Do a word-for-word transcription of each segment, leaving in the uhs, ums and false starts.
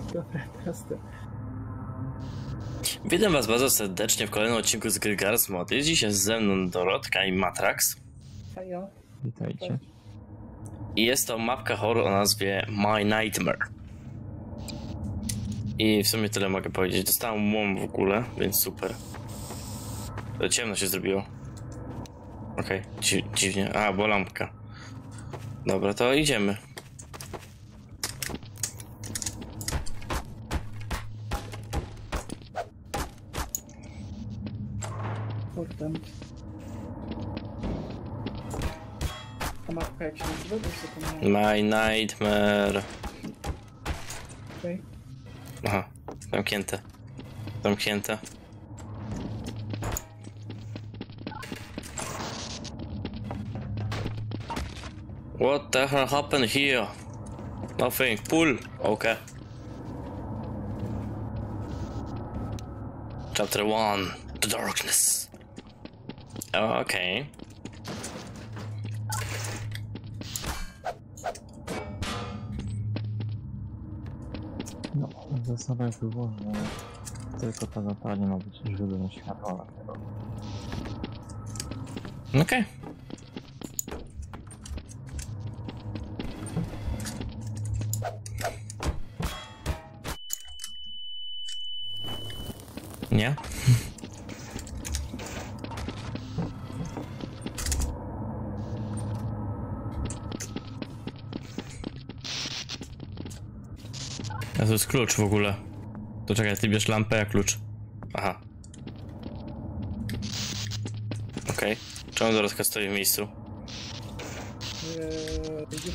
Dobra, teraz to. Witam was bardzo serdecznie w kolejnym odcinku z gry Garry's Mod. Jest dzisiaj ze mną Dorotka i Matrax. Hejo. Witajcie. I jest to mapka horror o nazwie My Nightmare. I w sumie tyle mogę powiedzieć. Dostałem łom w ogóle, więc super. To ciemno się zrobiło. Okej, okay. Dzi dziwnie. A, bo lampka. Dobra, to idziemy. Kurde. A mapka jak się nazywa? To się My Nightmare. Okej. Aha, zamknięte. Zamknięte. What the hell happened here? Nothing. Pull. Okay. Chapter one. The darkness. Okay. No, zasada było, że tylko ta zapalnie ma być źródłem światła na tego. Okej. Okay. Nie? A to jest klucz w ogóle. To czekaj, ty bierz lampę, jak klucz. Aha. Okej. Okay. Czemu Dorotka stoi w miejscu? Eee, widzisz?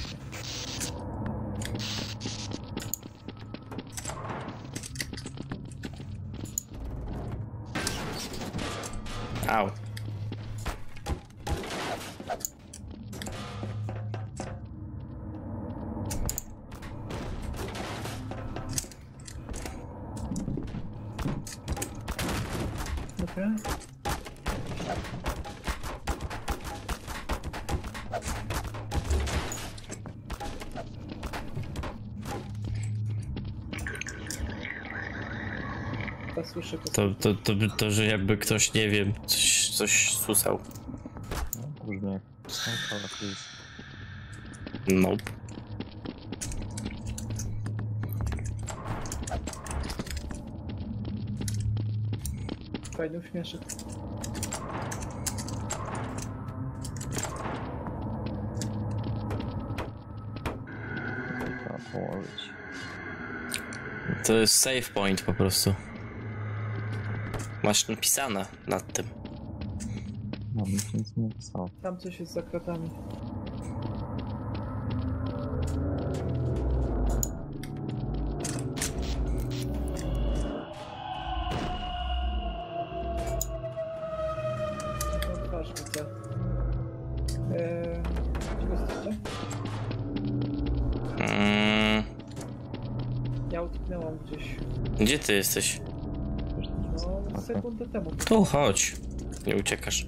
Au. Dobra. To słyszę go. To, to, to, to, że jakby ktoś, nie wiem, coś, coś susał. No, brzmi jak Skyfall, please. Nope. Fajny uśmieszek. Trzeba położyć. To jest save point po prostu. Masz napisane nad tym. No, nic nic nie napisał. Tam coś jest za kratami. No twarz widzę. Eee, gdzie jesteście? Mm, Ja utknęłam gdzieś. gdzie ty jesteś? No, sekundę temu. Tu chodź. Nie uciekasz.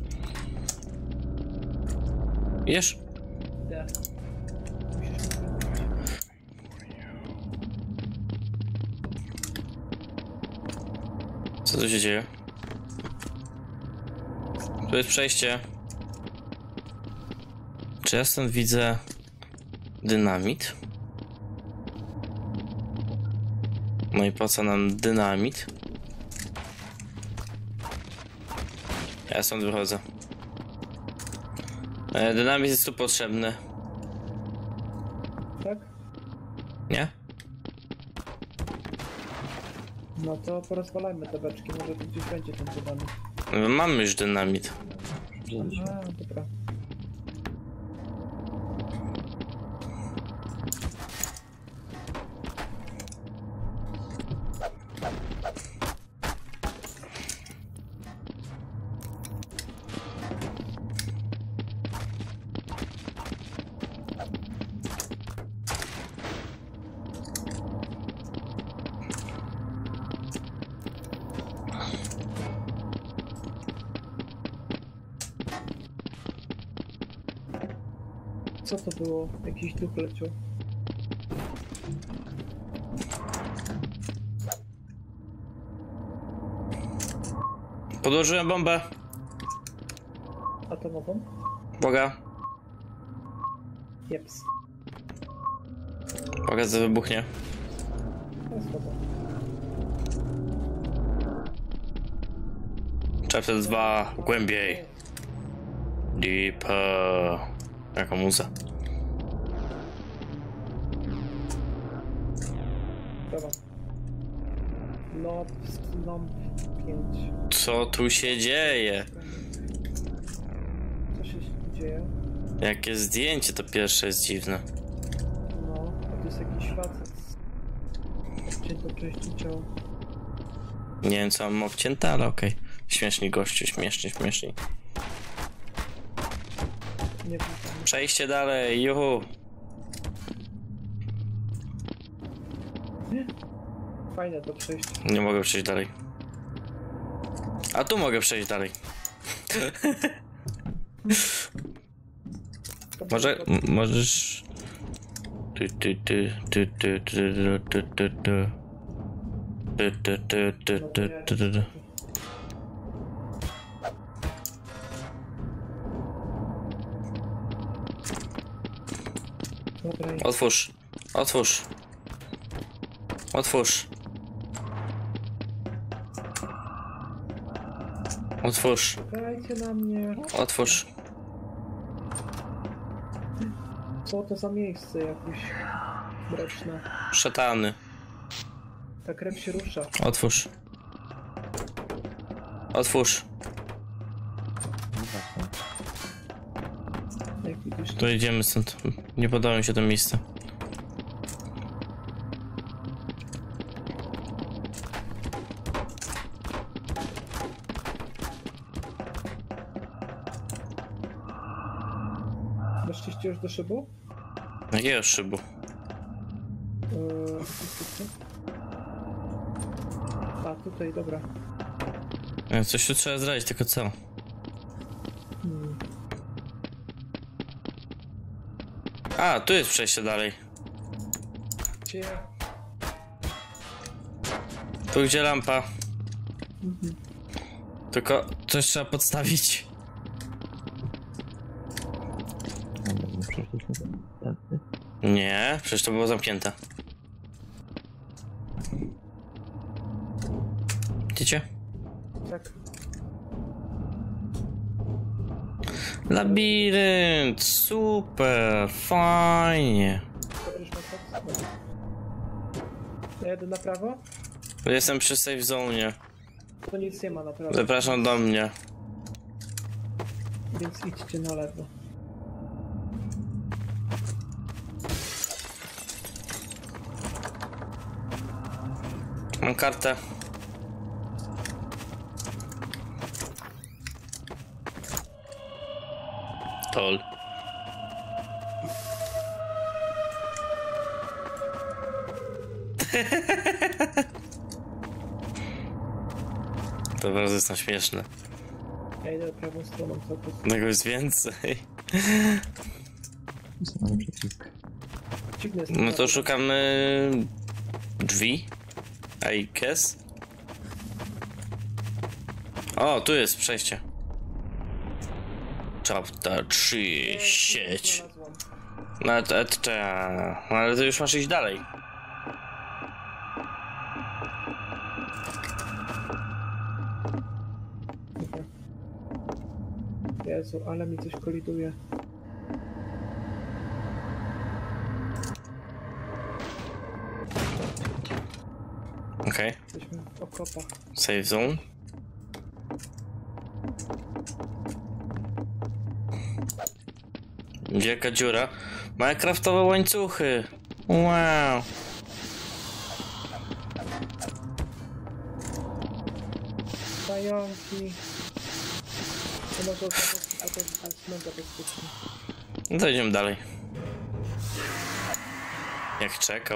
Jesz? Idę. Musisz mi wrócić. Co tu się dzieje? Tu jest przejście. Czy ja stąd widzę dynamit? No i po co nam dynamit? Ja stąd wychodzę. E, dynamit jest tu potrzebny. Tak? Nie? No to porozwalajmy te beczki, może tu gdzieś będzie ten dynamit. Mamy już dynamit. Wzięliśmy. A, dobra. Co to było? Jakiś duch leciał. Podłożyłem bombę. Atomową? Uwaga. Jeps. Uwaga, co wybuchnie. To jest woda. Chapter dwa. Głębiej. Deeper. Jaka muza. Dobra. Lob, slump pięć. Co tu się dzieje? Co się dzieje? Jakie zdjęcie to pierwsze jest dziwne. No, a to jest jakiś facet. Odcięto części ciała. Nie wiem co mam obcięte, ale okej. Okay. Śmieszni gościu, śmiesznie, śmieszni. Nie wiem. Przejście dalej, juhu. Nie? Fajne to przejście. Nie mogę przejść dalej. A tu mogę przejść dalej. To Może, było- m- możesz... Ty, ty, ty, ty, ty, ty, ty, ty, ty. Ty, ty, ty, ty, ty, ty, ty, ty. Dobra, i- Otwórz, otwórz. Otwórz. Otwórz, dajcie na mnie. otwórz. Co to za miejsce jakieś mroczne? Szatany. Ta krew się rusza. Otwórz. Otwórz. No właśnie. Jak widzisz, To idziemy stąd. Nie podoba mi się to miejsce. weszliście już do szybu? Jakiego szybu? Eee, A, tutaj, dobra. E, Coś tu trzeba zrobić, tylko co? Hmm. A, tu jest przejście dalej. Gdzie? Tu gdzie lampa. Mhm. Tylko coś trzeba podstawić. Dobra, nie przeszliśmy tędy. Nie, przecież to było zamknięte. Widzicie? Tak. Labirynt, super, fajnie. Dobry szmatek. Ja jedę na prawo? Jestem przy safe zone. To nic nie ma na prawo. Zapraszam do mnie. Więc idźcie na lewo. Mam kartę. Tol. To bardzo jest śmieszne. Ja idę prawą stroną, co to Tego jest więcej. Sam przycisk. dziwne jest. No to szukamy drzwi. I guess. O, tu jest przejście. Chapter trzy, sieć. No to, to, to, no, ale to już masz iść dalej. Jezu, ale mi coś koliduje. Okej, okay. Jesteśmy w okopach. Save zone. Wielka dziura. Minecraftowe łańcuchy. Wow. Pająki. To może okazabyć, a to jest mega bezpieczne. No to idziemy dalej. Jak czekał.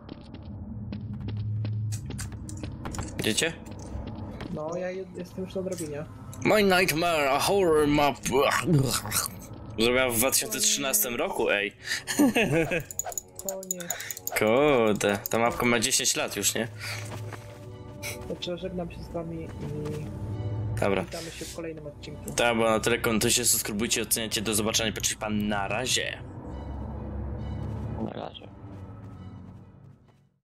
Widzicie? No, ja je- jestem już na drabinie. My Nightmare, a horror map. Zrobiła w dwa tysiące trzynastym roku, ej. Koniec. Kurde, ta mapka ma dziesięć lat już, nie? Dobrze, żegnam się z wami i Dobra. Witamy się w kolejnym odcinku. Tak, bo na tyle komentujcie, subskrybujcie, oceniajcie. Do zobaczenia, patrzcie pan na razie. Na razie.